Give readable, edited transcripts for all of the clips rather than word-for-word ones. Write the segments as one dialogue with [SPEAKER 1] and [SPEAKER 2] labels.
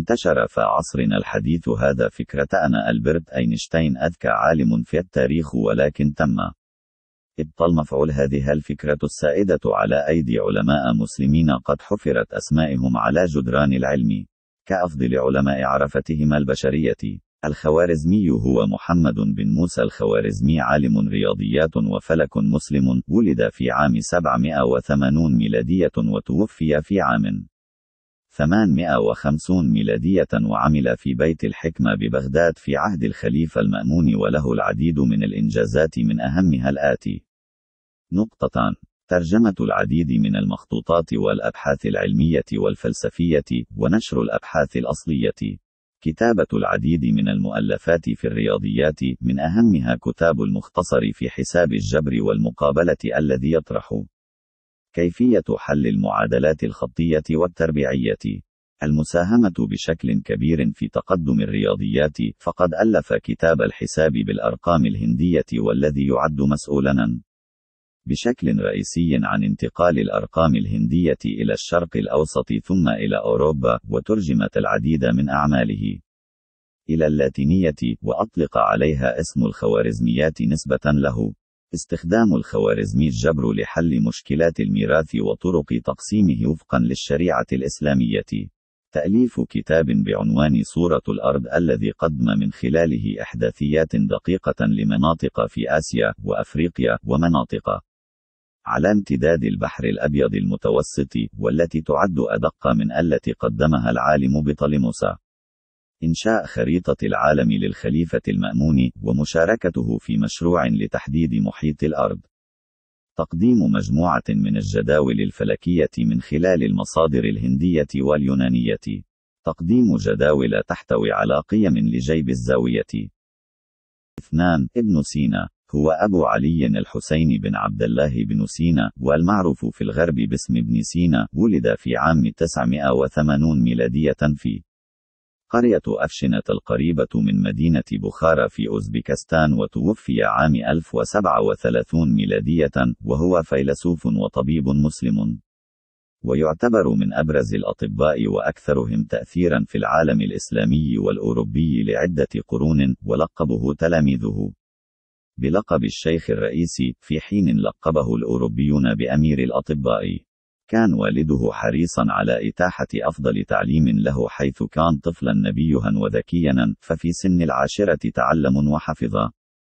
[SPEAKER 1] انتشر في عصرنا الحديث هذا فكرة أن ألبرت أينشتاين أذكى عالم في التاريخ، ولكن تم إبطال مفعول هذه الفكرة السائدة على أيدي علماء مسلمين قد حفرت أسمائهم على جدران العلم كأفضل علماء عرفتهم البشرية. الخوارزمي هو محمد بن موسى الخوارزمي، عالم رياضيات وفلك مسلم، ولد في عام 780 ميلادية وتوفي في عام 850 ميلادية، وعمل في بيت الحكمة ببغداد في عهد الخليفة المأمون، وله العديد من الإنجازات من أهمها الآتي: نقطتان: ترجمة العديد من المخطوطات والأبحاث العلمية والفلسفية، ونشر الأبحاث الأصلية. كتابة العديد من المؤلفات في الرياضيات، من أهمها كتاب المختصر في حساب الجبر والمقابلة الذي يطرح كيفية حل المعادلات الخطية والتربيعية. المساهمة بشكل كبير في تقدم الرياضيات، فقد ألف كتاب الحساب بالأرقام الهندية، والذي يعد مسؤولاً بشكل رئيسي عن انتقال الأرقام الهندية إلى الشرق الأوسط ثم إلى أوروبا، وترجمت العديد من أعماله إلى اللاتينية، وأطلق عليها اسم الخوارزميات نسبة له. استخدام الخوارزمي الجبر لحل مشكلات الميراث وطرق تقسيمه وفقا للشريعة الإسلامية. تأليف كتاب بعنوان صورة الأرض، الذي قدم من خلاله إحداثيات دقيقة لمناطق في آسيا وأفريقيا ومناطق على امتداد البحر الأبيض المتوسط، والتي تعد أدق من التي قدمها العالم بطليموس. إنشاء خريطة العالم للخليفة المأمون، ومشاركته في مشروع لتحديد محيط الأرض. تقديم مجموعة من الجداول الفلكية من خلال المصادر الهندية واليونانية. تقديم جداول تحتوي على قيم لجيب الزاوية. 2. ابن سينا هو أبو علي الحسين بن عبد الله بن سينا، والمعروف في الغرب باسم ابن سينا. ولد في عام 980 ميلادية في قرية أفشنة القريبة من مدينة بخارى في أوزبكستان، وتوفي عام 1037 ميلادية، وهو فيلسوف وطبيب مسلم، ويعتبر من أبرز الأطباء وأكثرهم تأثيرا في العالم الإسلامي والأوروبي لعدة قرون، ولقبه تلاميذه بلقب الشيخ الرئيسي، في حين لقبه الأوروبيون بأمير الأطباء. كان والده حريصا على إتاحة أفضل تعليم له، حيث كان طفلا نبيها وذكيا، ففي سن 10 تعلم وحفظ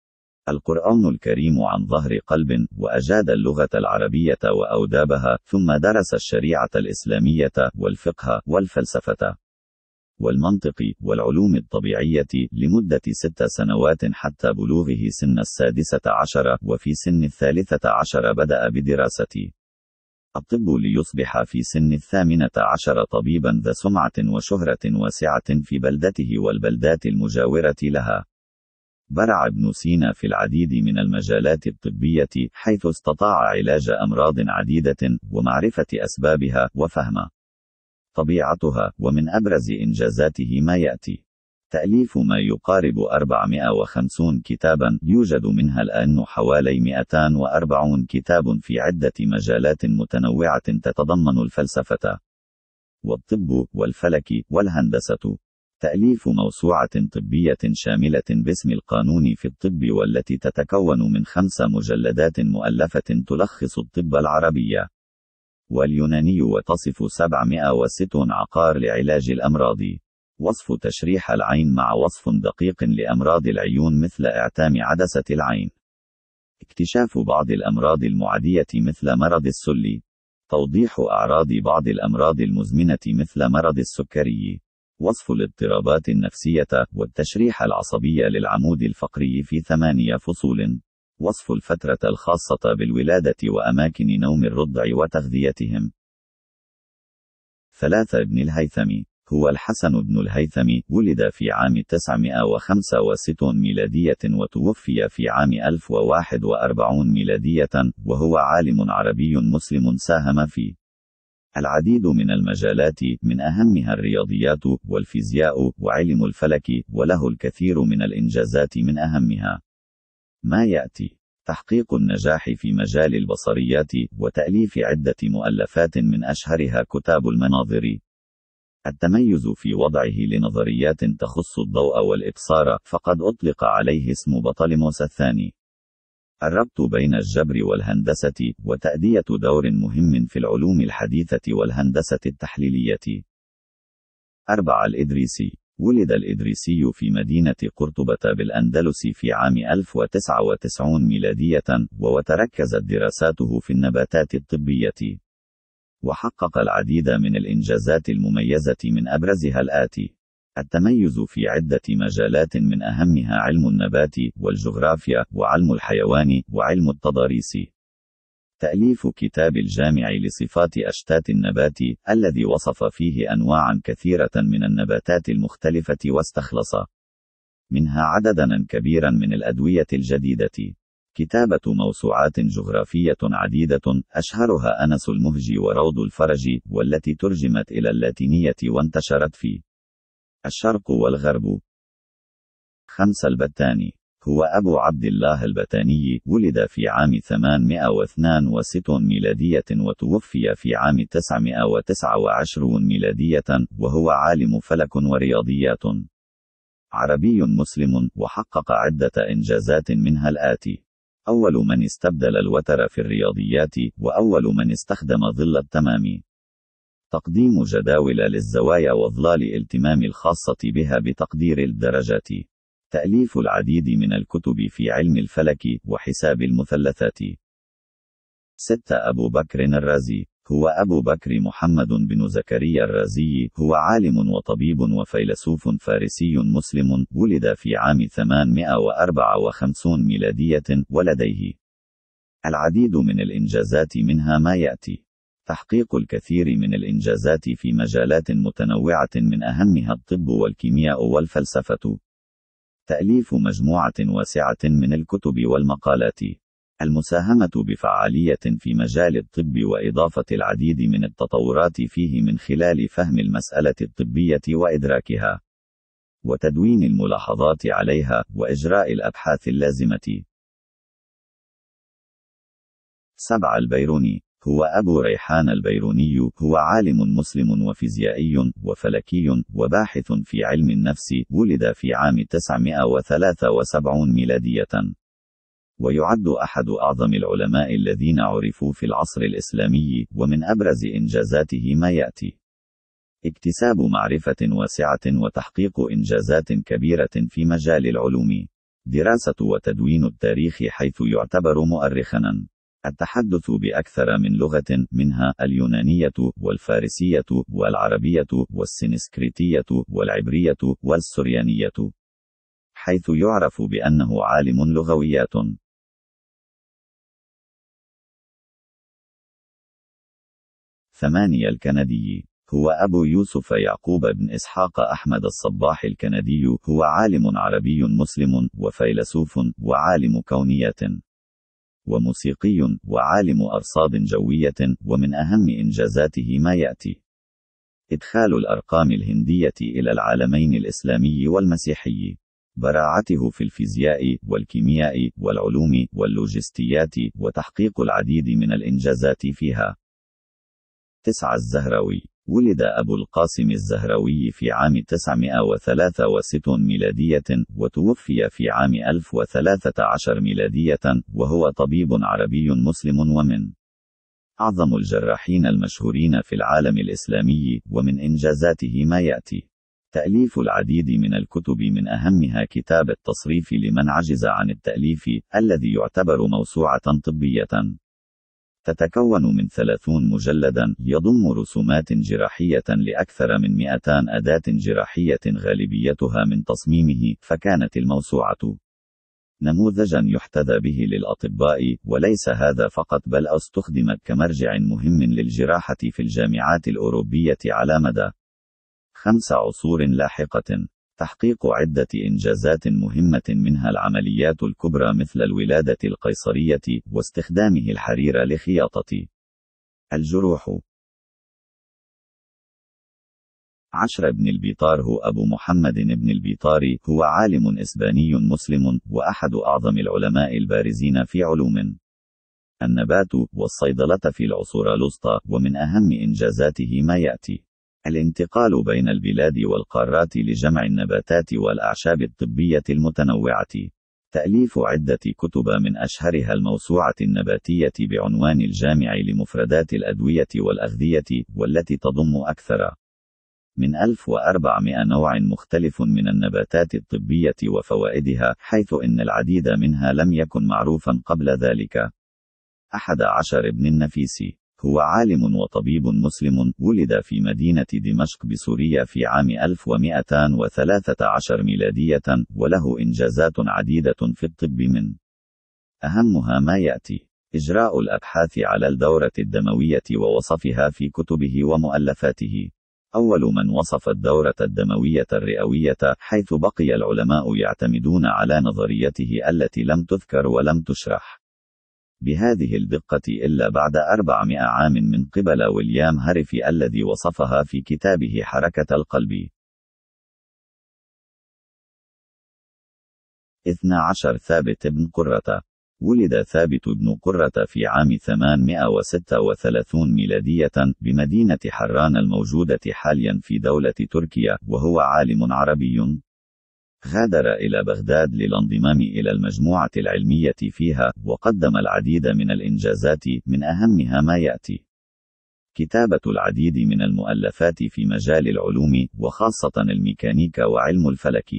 [SPEAKER 1] القرآن الكريم عن ظهر قلب، وأجاد اللغة العربية وأودابها، ثم درس الشريعة الإسلامية والفقه والفلسفة والمنطق والعلوم الطبيعية لمدة 6 سنوات حتى بلوغه سن 16، وفي سن 13 بدأ بدراسة الطب، ليصبح في سن 18 طبيبا ذا سمعة وشهرة واسعة في بلدته والبلدات المجاورة لها. برع ابن سينا في العديد من المجالات الطبية، حيث استطاع علاج أمراض عديدة، ومعرفة أسبابها، وفهم طبيعتها. ومن أبرز إنجازاته ما يأتي: تأليف ما يقارب 450 كتابا، يوجد منها الآن حوالي 240 كتاب في عدة مجالات متنوعة تتضمن الفلسفة والطب والفلك والهندسة. تأليف موسوعة طبية شاملة باسم القانون في الطب، والتي تتكون من 5 مجلدات مؤلفة تلخص الطب العربي واليوناني، وتصف 706 عقار لعلاج الأمراض. وصف تشريح العين مع وصف دقيق لأمراض العيون مثل إعتام عدسة العين. اكتشاف بعض الأمراض المعدية مثل مرض السل. توضيح أعراض بعض الأمراض المزمنة مثل مرض السكري. وصف الاضطرابات النفسية والتشريح العصبي للعمود الفقري في 8 فصول. وصف الفترة الخاصة بالولادة وأماكن نوم الرضع وتغذيتهم. 3. ابن الهيثم هو الحسن بن الهيثم، ولد في عام 965 ميلادية، وتوفي في عام 1041 ميلادية، وهو عالم عربي مسلم، ساهم في العديد من المجالات، من أهمها الرياضيات والفيزياء وعلم الفلك، وله الكثير من الإنجازات، من أهمها ما يأتي: تحقيق النجاح في مجال البصريات، وتأليف عدة مؤلفات من أشهرها كتاب المناظر التميز في وضعه لنظريات تخص الضوء والإبصار، فقد أطلق عليه اسم بطليموس الثاني. الربط بين الجبر والهندسة، وتأدية دور مهم في العلوم الحديثة والهندسة التحليلية. 4. الإدريسي. ولد الإدريسي في مدينة قرطبة بالأندلس في عام 1099 ميلادية، وتركزت دراساته في النباتات الطبية، وحقق العديد من الإنجازات المميزة من أبرزها الآتي: التميز في عدة مجالات من أهمها علم النبات والجغرافيا وعلم الحيوان وعلم التضاريس. تأليف كتاب الجامع لصفات أشتات النبات، الذي وصف فيه أنواعا كثيرة من النباتات المختلفة واستخلص منها عددا كبيرا من الأدوية الجديدة. كتابة موسوعات جغرافية عديدة، أشهرها أنس المهجي وروض الفرج، والتي ترجمت إلى اللاتينية وانتشرت في الشرق والغرب. 5. البتاني. هو أبو عبد الله البتاني، ولد في عام 862 ميلادية وتوفي في عام 929 ميلادية، وهو عالم فلك ورياضيات عربي مسلم، وحقق عدة إنجازات منها الآتي: أول من استبدل الوتر في الرياضيات، وأول من استخدم ظل التمام. تقديم جداول للزوايا وظلال التمام الخاصة بها بتقدير الدرجات. تأليف العديد من الكتب في علم الفلك وحساب المثلثات. 6. أبو بكر الرازي. هو أبو بكر محمد بن زكريا الرازي، هو عالم وطبيب وفيلسوف فارسي مسلم، ولد في عام 854 ميلادية، ولديه العديد من الإنجازات، منها ما يأتي: تحقيق الكثير من الإنجازات في مجالات متنوعة، من أهمها الطب والكيمياء والفلسفة. تأليف مجموعة واسعة من الكتب والمقالات. المساهمة بفعالية في مجال الطب، وإضافة العديد من التطورات فيه من خلال فهم المسألة الطبية وإدراكها، وتدوين الملاحظات عليها، وإجراء الأبحاث اللازمة. 7. البيروني. هو أبو ريحان البيروني، هو عالم مسلم وفيزيائي وفلكي وباحث في علم النفس، ولد في عام 973 ميلادية، ويعد أحد أعظم العلماء الذين عرفوا في العصر الإسلامي، ومن أبرز إنجازاته ما يأتي: اكتساب معرفة واسعة وتحقيق إنجازات كبيرة في مجال العلوم، دراسة وتدوين التاريخ حيث يعتبر مؤرخاً، التحدث بأكثر من لغة، منها اليونانية والفارسية والعربية والسنسكريتية والعبرية والسريانية، حيث يعرف بأنه عالم لغويات. 8. الكندي. هو أبو يوسف يعقوب بن إسحاق أحمد الصباح الكندي، هو عالم عربي مسلم وفيلسوف وعالم كونيات وموسيقي وعالم أرصاد جوية، ومن أهم إنجازاته ما يأتي: إدخال الأرقام الهندية إلى العالمين الإسلامي والمسيحي، براعته في الفيزياء والكيمياء والعلوم واللوجستيات، وتحقيق العديد من الإنجازات فيها. 9. الزهراوي. ولد أبو القاسم الزهراوي في عام 963 ميلادية، وتوفي في عام 1013 ميلادية، وهو طبيب عربي مسلم، ومن أعظم الجراحين المشهورين في العالم الإسلامي، ومن إنجازاته ما يأتي: تأليف العديد من الكتب، من أهمها كتاب التصريف لمن عجز عن التأليف، الذي يعتبر موسوعة طبية، تتكون من 30 مجلدا، يضم رسومات جراحية لأكثر من 200 أداة جراحية غالبيتها من تصميمه، فكانت الموسوعة نموذجا يحتذى به للأطباء، وليس هذا فقط، بل استخدمت كمرجع مهم للجراحة في الجامعات الأوروبية على مدى 5 عصور لاحقة. تحقيق عدة إنجازات مهمة، منها العمليات الكبرى مثل الولادة القيصرية، واستخدامه الحرير لخياطة الجروح. 10. ابن البيطار. هو أبو محمد بن البيطار، هو عالم إسباني مسلم، وأحد أعظم العلماء البارزين في علوم النبات والصيدلة في العصور الوسطى، ومن أهم إنجازاته ما يأتي: الانتقال بين البلاد والقارات لجمع النباتات والأعشاب الطبية المتنوعة. تأليف عدة كتب من أشهرها الموسوعة النباتية بعنوان الجامع لمفردات الأدوية والأغذية، والتي تضم أكثر من 1400 نوع مختلف من النباتات الطبية وفوائدها، حيث إن العديد منها لم يكن معروفا قبل ذلك. 11 ابن النفيسي هو عالم وطبيب مسلم، ولد في مدينة دمشق بسوريا في عام 1213 ميلادية، وله إنجازات عديدة في الطب، من أهمها ما يأتي: إجراء الأبحاث على الدورة الدموية ووصفها في كتبه ومؤلفاته. أول من وصف الدورة الدموية الرئوية، حيث بقي العلماء يعتمدون على نظريته التي لم تذكر ولم تشرح بهذه الدقة إلا بعد 400 عام من قبل ويليام هارفي الذي وصفها في كتابه حركة القلب. 12 ثابت بن قرة. ولد ثابت بن قرة في عام 836 ميلادية بمدينة حران الموجودة حاليا في دولة تركيا، وهو عالم عربي. غادر إلى بغداد للانضمام إلى المجموعة العلمية فيها، وقدم العديد من الإنجازات، من أهمها ما يأتي: كتابة العديد من المؤلفات في مجال العلوم، وخاصة الميكانيكا وعلم الفلك.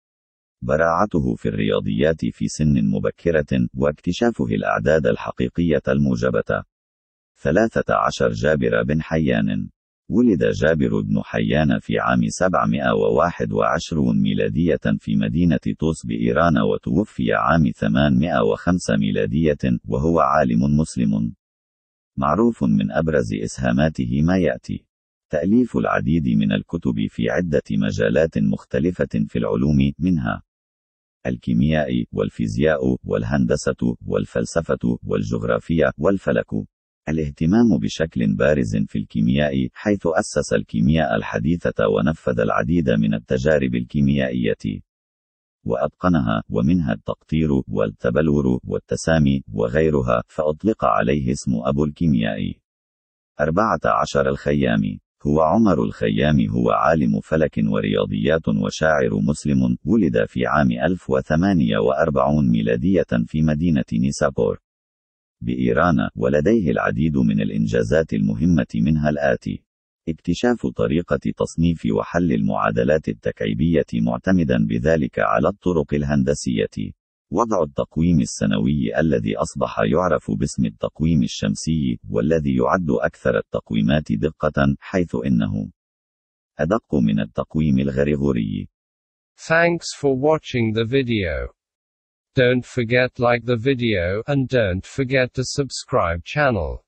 [SPEAKER 1] براعته في الرياضيات في سن مبكرة، واكتشافه الأعداد الحقيقية الموجبة. 13 جابر بن حيان. ولد جابر بن حيان في عام 721 ميلادية في مدينة طوس بإيران، وتوفي عام 805 ميلادية، وهو عالم مسلم. معروف من أبرز إسهاماته ما يأتي: تأليف العديد من الكتب في عدة مجالات مختلفة في العلوم، منها الكيمياء والفيزياء والهندسة والفلسفة والجغرافيا والفلك. الاهتمام بشكل بارز في الكيمياء، حيث أسس الكيمياء الحديثة ونفذ العديد من التجارب الكيميائية وأتقنها، ومنها التقطير والتبلور والتسامي وغيرها، فأطلق عليه اسم أبو الكيمياء. 14 الخيام. هو عمر الخيام، هو عالم فلك ورياضيات وشاعر مسلم، ولد في عام 1048 ميلادية في مدينة نيسابور بإيران، ولديه العديد من الإنجازات المهمة، منها الآتي: اكتشاف طريقة تصنيف وحل المعادلات التكعيبية معتمدا بذلك على الطرق الهندسية. وضع التقويم السنوي الذي أصبح يعرف باسم التقويم الشمسي، والذي يعد أكثر التقويمات دقة، حيث إنه أدق من التقويم الغريغوري.
[SPEAKER 2] Thanks for watching the video. Don't forget like the video and don't forget to subscribe channel.